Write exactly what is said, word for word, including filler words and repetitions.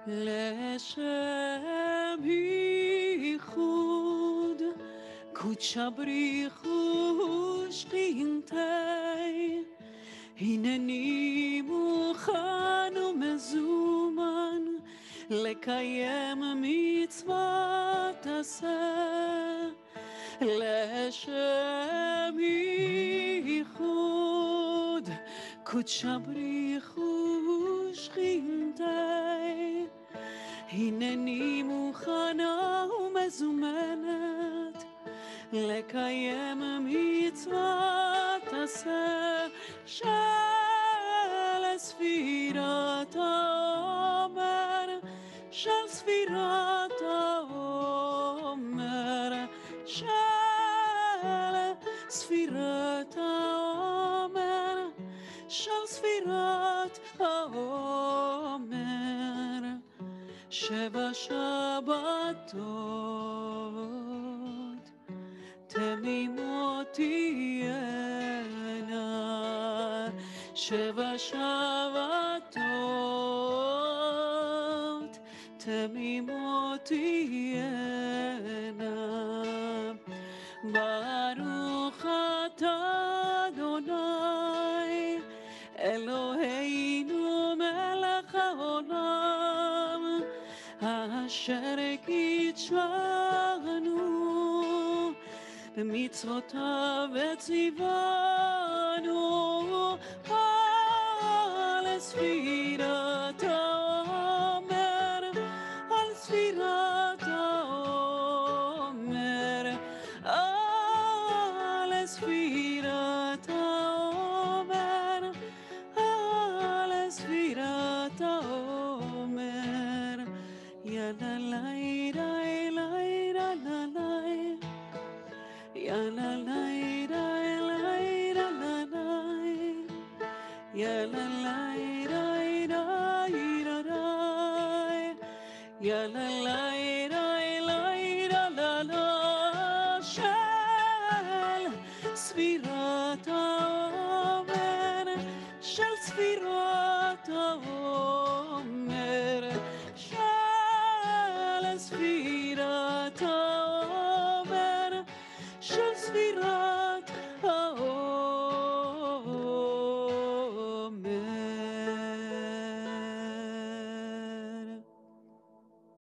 לשם ייחוד קודשא בריחו שכינתי הנני מוכן ומזומן לקיים מצוות עשה לשם ייחוד קודשא בריחו שכינתי הנני מוכנה ומזומנת לקיים מצוות עשה של ספירת העומר של ספירת העומר של ספירת העומר של ספירת העומר שבע שבתות תמימות תהיינה שבע שבתות תמימות תהיינה ברוך אתה אדוני אלוהינו מלך העולם אשר קידשנו במצוותיו וציוונו על ספירת העומר על ספירת העומר על ספירת העומר על ספירת העומר יאללה לילה לילה לילה יאללה לילה לילה לילה יאללה לילה לילה יאללה לילה לילה לילה של ספירת העומר של ספירת העומר